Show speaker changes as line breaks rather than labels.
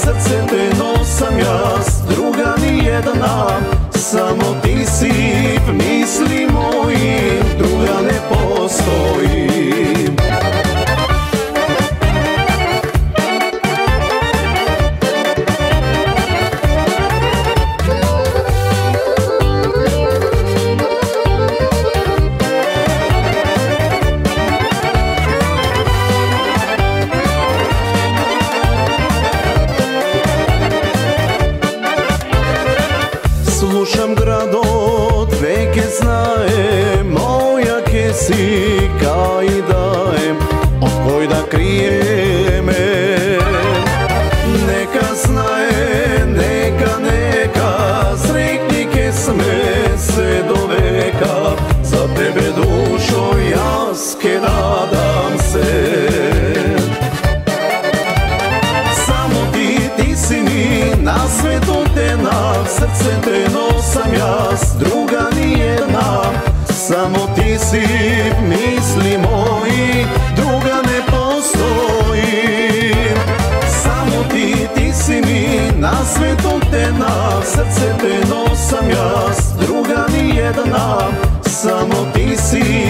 srce te nosam jas, druga nijedna. Samo ti si misli moji, druga ne postoji. Slušam grado, veke znajem, moja ke si kaj dajem, od koj da krije me. Neka znaje, neka, sretni ke sme se do veka, za tebe dušo jas ke nadam se. Samo ti si mi na svetu te na srce te nosam jas, druga nijedna. Samo ti si misli moji, druga ne postoji. Samo ti si mi na svetu te na srce te nosam jas, druga nijedna. Samo ti si